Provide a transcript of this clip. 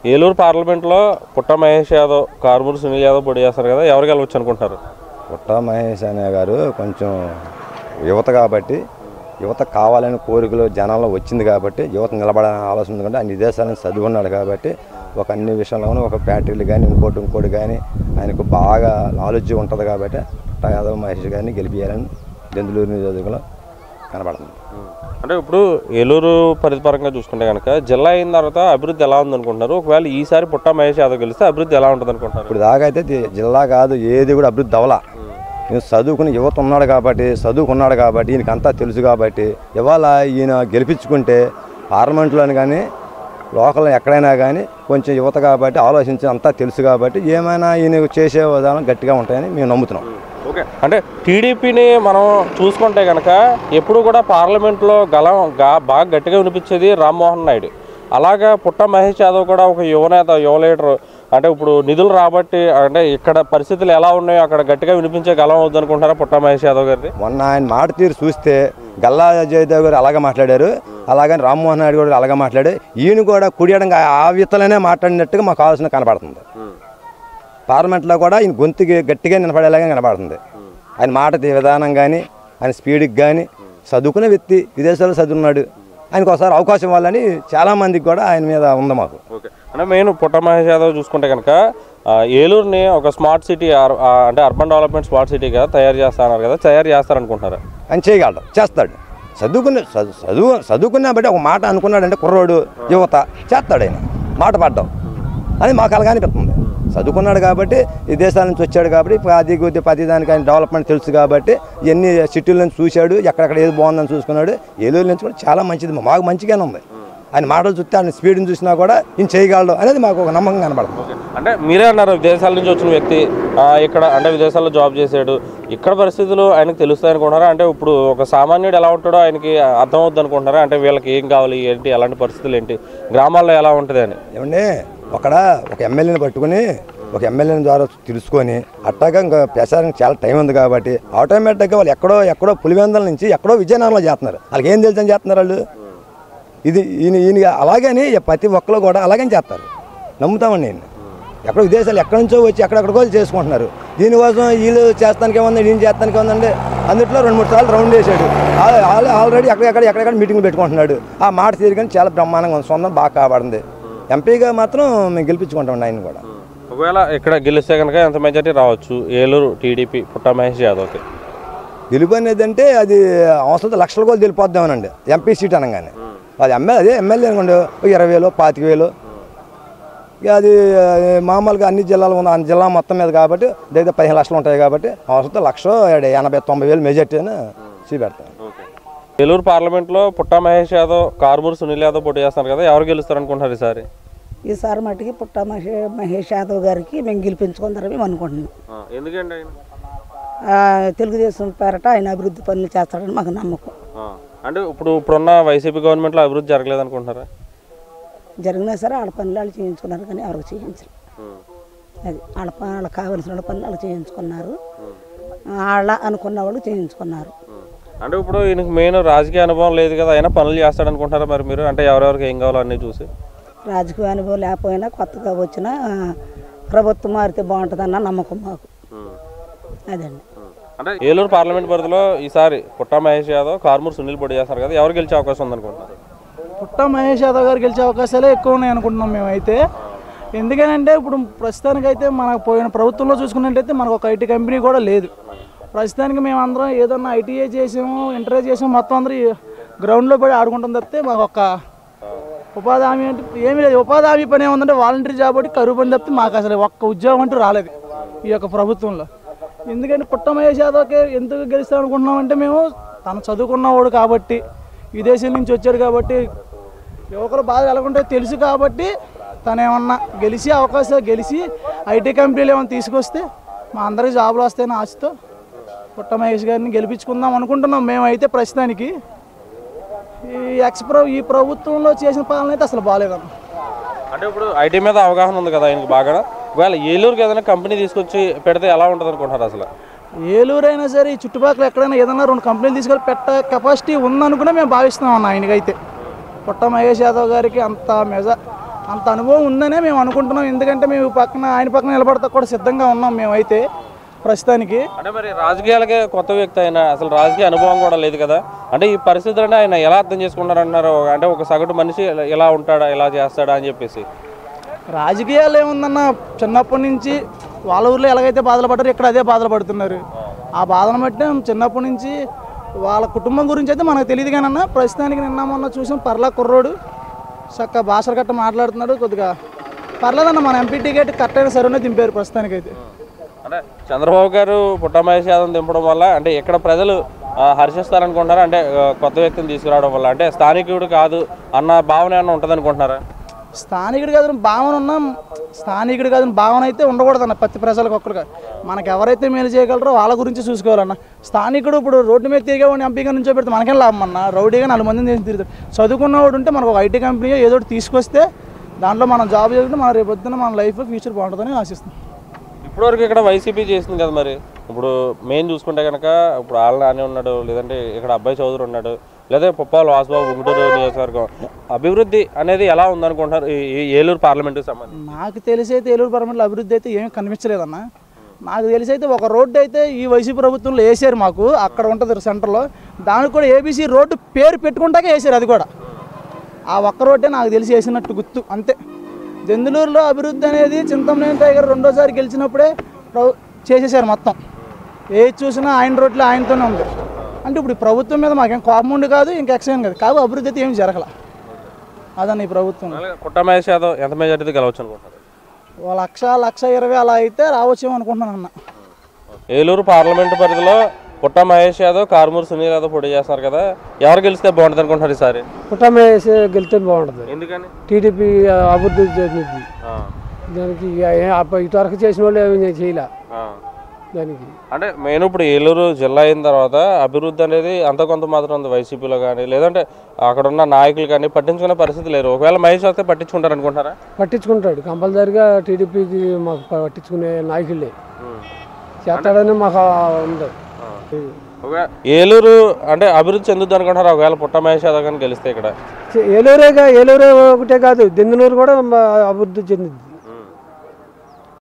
ఏలూరు పార్లమెంట్లో పుట్ట మహేష్ యాదవ్, కారుమూరి సునీల్ యాదవ్ పోటీ చేస్తారు కదా, ఎవరు గెలవచ్చు అనుకుంటారు? పుట్ట మహేష్ అనే గారు కొంచెం యువత కాబట్టి, యువత కావాలని కోరికలు జనాల్లో వచ్చింది కాబట్టి, యువత నిలబడాలని ఆలోచన ఉంది కాబట్టి, ఆయన విదేశాలను చదువుకున్నాడు కాబట్టి, ఒక అన్ని విషయంలోనూ ఒక ఫ్యాక్టరీలు కానీ ఇంకోటి కానీ ఆయనకు బాగా నాలెడ్జ్ ఉంటుంది కాబట్టి పుట్ట యాదవ్ మహేష్ గారిని గెలిపించాలని దెందులూరు నియోజకవర్గంలో కనబడుతుంది. అంటే ఇప్పుడు ఏలూరు పరిధిపరంగా చూసుకుంటే కనుక జిల్లా అయిన తర్వాత అభివృద్ధి ఎలా ఉందనుకుంటున్నారు? ఒకవేళ ఈసారి పుట్ట మహేష్ యాదవ్ గెలిస్తే అభివృద్ధి ఎలా ఉంటుంది అనుకుంటున్నారు? ఇప్పుడు దాకా అయితే జిల్లా కాదు ఏది కూడా అభివృద్ధి అవ్వాల. నేను చదువుకుని యువత ఉన్నాడు కాబట్టి ఈయనకి అంతా తెలుసు కాబట్టి ఇవాళ ఈయన గెలిపించుకుంటే పార్లమెంట్లోని కానీ లోకల్ ఎక్కడైనా కానీ కొంచెం యువత కాబట్టి ఆలోచించి అంతా తెలుసు కాబట్టి ఏమైనా ఈయన చేసే విధానం గట్టిగా ఉంటాయని మేము నమ్ముతున్నాం. ఓకే, అంటే టీడీపీని మనం చూసుకుంటే కనుక ఎప్పుడు కూడా పార్లమెంట్లో బాగా గట్టిగా వినిపించేది రామ్మోహన్ నాయుడు. అలాగా పుట్ట మహేష్ యాదవ్ కూడా ఒక యువనేత, యువ లీడరు. అంటే ఇప్పుడు నిధులు రాబట్టి అంటే ఇక్కడ పరిస్థితులు ఎలా ఉన్నాయో అక్కడ గట్టిగా వినిపించే గలం అవుద్ది అనుకుంటారా పుట్ట మహేష్ యాదవ్ గారిది? మొన్న ఆయన మాట తీరు చూస్తే గల్లా జయదేవ్ గారు అలాగే మాట్లాడారు, అలాగని రామ్మోహన్ నాయుడు కూడా అలాగే మాట్లాడారు. ఈయన కూడా కుడియడంగా ఆ విత్తలనే మాట్లాడినట్టుగా మాకు ఆలోచన కనబడుతుంది. పార్లమెంట్లో కూడా ఈయన గొంతుకి గట్టిగా నిలబడేలాగా కనబడుతుంది. ఆయన మాట విధానం కానీ, ఆయన స్పీడ్కి కానీ, చదువుకునే వ్యక్తి, విదేశాల్లో చదువున్నాడు. ఆయనకు ఒకసారి అవకాశం ఇవ్వాలని చాలామందికి కూడా ఆయన మీద ఉంది మాకు. ఓకే, అంటే మెయిన్ పుట్ట మహేష్ యాదవ్ చూసుకుంటే కనుక ఏలూరుని ఒక స్మార్ట్ సిటీ అంటే అర్బన్ డెవలప్మెంట్ స్మార్ట్ సిటీగా తయారు చేస్తున్నారు కదా, తయారు చేస్తారనుకుంటారా? ఆయన చేయగలడు, చేస్తాడు. చదువుకున్నా బట్టి ఒక మాట అనుకున్నాడంటే కుర్రోడు యువత చేస్తాడు. ఆయన మాట పడ్డాం అని మాకు అలాగే అనిపిస్తుంది. చదువుకున్నాడు కాబట్టి, ఈ దేశాల నుంచి వచ్చాడు కాబట్టి ప్రతి దానికి ఆయన డెవలప్మెంట్ తెలుసు కాబట్టి ఎన్ని సిటీల నుంచి చూశాడు, ఎక్కడెక్కడ ఏది బాగుందని చూసుకున్నాడు. ఏలూరు నుంచి కూడా చాలా మంచిది, మాకు మంచిగానే ఉంది. ఆయన మాటలు చూస్తే ఆయన స్పీడ్ని చూసినా కూడా ఈయన చేయగలడు అనేది మాకు ఒక నమ్మకం కనబడుతుంది. అంటే మీరే అన్నారు విదేశాల నుంచి వచ్చిన వ్యక్తి, ఇక్కడ అంటే విదేశాల్లో జాబ్ చేశాడు, ఇక్కడ పరిస్థితులు ఆయనకు తెలుస్తాయి అనుకుంటున్నారా? అంటే ఇప్పుడు ఒక సామాన్యుడు ఎలా ఉంటాడో ఆయనకి అర్థమవుద్ది అనుకుంటున్నారా? అంటే వీళ్ళకి ఏం కావాలి ఏంటి, ఎలాంటి పరిస్థితులు ఏంటి, గ్రామాల్లో ఎలా ఉంటుంది అని. ఏమండి ఒక ఎమ్మెల్యేని పట్టుకుని ఒక ఎమ్మెల్యేని ద్వారా తెలుసుకొని అట్టాగా ఇంకా ప్రచారానికి చాలా టైం ఉంది కాబట్టి ఆటోమేటిక్గా వాళ్ళు ఎక్కడో పులివెందుల నుంచి ఎక్కడో విజయనగరంలో చేస్తున్నారు. వాళ్ళకి ఏం తెలుసని చేస్తున్నారు వాళ్ళు. ఇది ఈయన అలాగని ప్రతి ఒక్కరు కూడా అలాగని చేస్తారు. నమ్ముతామండి నేను. ఎక్కడో విదేశాలు ఎక్కడి నుంచో వచ్చి ఎక్కడెక్కడికో చేసుకుంటున్నారు. దీనికోసం వీళ్ళు చేస్తానికి ఏముంది, నేను చేస్తానికి ఏముందండి. అందుట్లో 2-3 సార్లు రౌండ్ వేసాడు. ఆల్రెడీ ఎక్కడెక్కడ మీటింగ్లు పెట్టుకుంటున్నాడు. ఆ మాట తీరుగానే చాలా బ్రహ్మాండంగా ఉంది. సొంతం బాగా కాపాడింది. ఎంపీగా మాత్రం మేము గెలిపించుకుంటామండి ఆయన కూడా. ఒకవేళ ఇక్కడ గెలిస్తే కనుక ఎంత మెజార్టీ రావచ్చు ఏలూరు టీడీపీ పుట్ట మహేష్ యాదవ్కి? గెలుపు అనేది అంటే అది అవసరం లక్షల కోట్లు గెలిపోద్దామనండి ఎంపీ సీట్ అనగానే. అది ఎమ్మెల్యే అనుకోండి 20,000 25,000. ఇక అది మామూలుగా అన్ని జిల్లాలు ఉంది, అన్ని జిల్లా మొత్తం మీద కాబట్టి దగ్గర 15 లక్షలు ఉంటాయి కాబట్టి అవసరం 1,80,000-90,000 మెజార్టీ అని చూపెడతాను. ఏలూరు పార్లమెంట్లో పుట్ట మహేష్ యాదవ్, కారుమూరి సునీల్ యాదవ్ పోటీ చేస్తున్నారు కదా, ఎవరు గెలుస్తారు అనుకుంటున్నారు ఈసారి? ఈసారి మట్టికి పుట్ట మహేష్ యాదవ్ గారికి మేము గెలిపించుకుంటారని మేము అనుకుంటున్నాం. ఎందుకంటే తెలుగుదేశం పేరట ఆయన అభివృద్ధి పనులు చేస్తాడని మాకు నమ్మకం. అంటే ఇప్పుడున్న వైసీపీ గవర్నమెంట్లో అభివృద్ధి జరగలేదు అనుకుంటున్నారా? జరిగినా సరే వాళ్ళ పనులు వాళ్ళు చేయించుకున్నారు కానీ ఎవరికి చేయించరు. అది వాళ్ళకి కావలసిన పనులు వాళ్ళు చేయించుకున్నారు, వాళ్ళ అనుకున్న వాళ్ళు చేయించుకున్నారు. అంటే ఇప్పుడు ఈయనకు మెయిన్ రాజకీయ అనుభవం లేదు కదా, అయినా పనులు చేస్తాడు అనుకుంటారా మరి మీరు? అంటే ఎవరెవరికి ఏం కావాలో అన్నీ చూసి. రాజకీయ అనుభవం లేకపోయినా కొత్తగా వచ్చిన ప్రభుత్వం మారితే బాగుంటుందన్న నమ్మకం మాకు. అదండి. అంటే ఏలూరు పార్లమెంట్ పరిధిలో ఈసారి పుట్ట మహేష్ యాదవ్, కారుమూరి సునీల్ పోటీ చేస్తారు కదా, ఎవరు గెలిచే అవకాశం ఉందనుకుంటున్నారు? పుట్ట మహేష్ యాదవ్ గారు గెలిచే అవకాశాలే ఎక్కువ ఉన్నాయి అనుకుంటున్నాం మేమైతే. ఎందుకనంటే ఇప్పుడు ప్రస్తుతానికైతే మనకు పోయిన ప్రభుత్వంలో చూసుకున్నట్టయితే మనకు ఒక ఐటీ కంపెనీ కూడా లేదు. ప్రస్తుతానికి మేమందరం ఏదన్నా ఐటీఐ చేసాము, ఇంటర్వ్యూ చేసాము, మొత్తం అందరూ గ్రౌండ్లో పడి ఆడుకుంటాం తప్పితే మాకు ఒక ఉపాధి హామీ అంటే ఏమీ లేదు. ఉపాధి హామీ పని ఏముందంటే వాలంటీర్ జాబ్ ఒకటి కరువు పని తప్పితే మాకు అసలు ఒక్క ఉద్యోగం అంటూ రాలేదు ఈ యొక్క ప్రభుత్వంలో. ఎందుకంటే పుట్ట మహేష్ యాదవ్కి ఎందుకు గెలుస్తాం అనుకుంటున్నామంటే మేము తను చదువుకున్నవాడు కాబట్టి, విదేశీ నుంచి వచ్చాడు కాబట్టి, యువకులు బాగా ఎలాగుంటే తెలుసు కాబట్టి తను ఏమన్నా గెలిచి ఐటీ కంపెనీలు ఏమైనా తీసుకొస్తే మా అందరికీ జాబులు వస్తాయని ఆశతో పుట్ట మహేష్ గారిని గెలిపించుకుందాం అనుకుంటున్నాం మేమైతే. ప్రస్తుతానికి ఈ ప్రభుత్వంలో చేసిన పాలన అయితే అసలు బాగాలేదన్న. అంటే ఇప్పుడు ఐటీ మీద అవగాహన ఉంది కదా ఆయనకు బాగా. ఒకవేళ ఏలూరుకి ఏదైనా కంపెనీ తీసుకొచ్చి పెడితే ఎలా ఉంటుంది అనుకుంటారు అసలు? ఏలూరు అయినా సరే ఈ చుట్టుపక్కల ఎక్కడైనా ఏదైనా 2 కంపెనీలు తీసుకెళ్ళి పెట్ట కెపాసిటీ ఉందనుకునే మేము భావిస్తున్నాం అన్న. ఆయనకైతే పుట్ట మహేష్ యాదవ్ గారికి అంత అంత అనుభవం ఉందనే మేము అనుకుంటున్నాం. ఎందుకంటే మేము ఆయన పక్కన నిలబడతా కూడా సిద్ధంగా ఉన్నాం మేమైతే ప్రస్తుతానికి. అంటే మరి రాజకీయాలకే కొత్త వ్యక్తి అయినా అసలు రాజకీయ అనుభవం కూడా లేదు కదా, అంటే ఈ పరిస్థితులను ఆయన ఎలా అర్థం చేసుకుంటారంటున్నారు? అంటే ఒక సగటు మనిషి ఎలా ఉంటాడా, ఎలా చేస్తాడా అని చెప్పేసి. రాజకీయాలు ఏముందన్న, చిన్నప్పటి నుంచి వాళ్ళ ఊర్లో ఎలాగైతే బాధలు పడ్డారో ఇక్కడ అదే బాధలు పడుతున్నారు. ఆ బాధను బట్టి చిన్నప్పటి నుంచి వాళ్ళ కుటుంబం గురించి అయితే మనకు తెలియదు కానీ అన్న, ప్రస్తుతానికి నిన్న మొన్న చూసాం పర్లా కుర్రోడు చక్క భాషలు గట్ట మాట్లాడుతున్నాడు. కొద్దిగా పర్లేదన్న, మన ఎంపీ టికెట్ కరెక్ట్ అయిన సరే దింపారు ప్రస్తుతానికైతే. అంటే చంద్రబాబు గారు పుట్ట మహేష్ యాదవ్ దింపడం వల్ల అంటే ఇక్కడ ప్రజలు హర్షిస్తారనుకుంటున్నారా? అంటే కొత్త వ్యక్తిని తీసుకురావడం వల్ల అంటే స్థానికుడు కాదు అన్న భావన ఏమన్నా ఉంటుంది అనుకుంటున్నారా? స్థానికుడు కాదని భావన ఉన్నాం, స్థానికుడు కాదని భావన అయితే ఉండకూడదన్న. ప్రతి ప్రజలకు ఒక్కరుగా మనకు ఎవరైతే మేలు చేయగలరో వాళ్ళ గురించి చూసుకోవాలన్న. స్థానికుడు ఇప్పుడు రోడ్డు మీద తిరిగేవాడిని ఎంపీగా నుంచో పెడితే మనకేం లాభం అన్న? రౌడీగా 4 మందిని చేసి తిరుగుతాడు. చదువుకున్నవాడు ఉంటే మనకు ఒక ఐటీ కంపెనీ ఏదో ఒకటి తీసుకొస్తే దాంట్లో మనం జాబ్ చేసుకుంటే మన రేపు పొద్దున్న మన లైఫ్ ఫ్యూచర్ బాగుంటుందని ఆశిస్తున్నాం. ఇప్పటివరకు ఇక్కడ వైసీపీ చేసింది కదా, మరి ఇప్పుడు మెయిన్ చూసుకుంటే కనుక ఇప్పుడు ఆళ్ళ నాని ఉన్నాడు, లేదంటే ఇక్కడ అబ్బాయి చౌదరి ఉన్నాడు, లేదా పుప్పాల వాసుబాబు గుంటూరు నియోజకవర్గం. అభివృద్ధి అనేది ఎలా ఉందనుకుంటున్నారు ఈ ఏలూరు పార్లమెంటుకి సంబంధించి? నాకు తెలిసి అయితే ఏలూరు పార్లమెంట్లో అభివృద్ధి అయితే ఏమీ కనిపించలేదన్న. నాకు తెలిసి అయితే ఒక రోడ్డు అయితే ఈ వైసీపీ ప్రభుత్వంలో వేసారు మాకు, అక్కడ ఉంటుంది సెంటర్లో. దానికి కూడా ఏబీసీ రోడ్డు పేరు పెట్టుకుంటాకే వేసారు. అది కూడా ఆ ఒక్క రోడ్డే నాకు తెలిసి వేసినట్టు గుర్తు అంతే. దెందులూరులో అభివృద్ధి అనేది చింతమనేని టైగర్ రెండోసారి గెలిచినప్పుడే చేసేసారు మొత్తం. ఏది చూసినా ఆయన రోడ్లు ఆయనతోనే ఉంది. అంటే ఇప్పుడు ప్రభుత్వం మీద మాకేం కోపం ఉండి కాదు, ఇంకా ఎక్సైన్ కాదు, కాబట్టి అభివృద్ధి అయితే ఏమి జరగల. అదన్న ఈ ప్రభుత్వం. పుట్ట మహేష్ యాదవ్ ఎంత మెజారిటీ గెలవచ్చు అనుకుంటారు? 1,20,000 అలా అయితే రావచ్చేమో అనుకుంటున్నాను అన్న. ఏలూరు పార్లమెంటు పరిధిలో పుట్ట మహేష్ యాదవ్, కారుమూరి సునీల్ యాదవ్ పోటీ చేస్తున్నారు కదా, ఎవరు గెలిస్తే బాగుంటుంది అనుకుంటారు ఈసారి? పుట్ట మహేష్ గెలిస్తే బాగుంటుంది. ఎందుకని? టీడీపీ అభివృద్ధి చేసింది దానికి, ఇటువరకు చేసిన వాళ్ళు ఏమి చేయలే దానికి. అంటే మెయిన్ ఇప్పుడు ఏలూరు జిల్లా అయిన తర్వాత అభివృద్ధి అనేది అంత కొంత మాత్రం ఉంది వైసీపీలో కానీ, లేదంటే అక్కడ ఉన్న నాయకులు కానీ పట్టించుకునే పరిస్థితి లేరు. ఒకవేళ మహేష్ వస్తే పట్టించుకుంటారు అనుకుంటారా? పట్టించుకుంటాడు కంపల్సరిగా. టీడీపీకి మాకు పట్టించుకునే నాయకులే చేస్తాడని మాకు ఉంది. ఏలూరు అంటే అభివృద్ధి చెందుద్ది అనుకుంటారా ఒకవేళ పుట్ట మహేష్ యాదవ్ కానీ గెలిస్తే? ఇక్కడ ఏలూరే ఒకటే కాదు, దెందులూరు కూడా అభివృద్ధి చెందింది.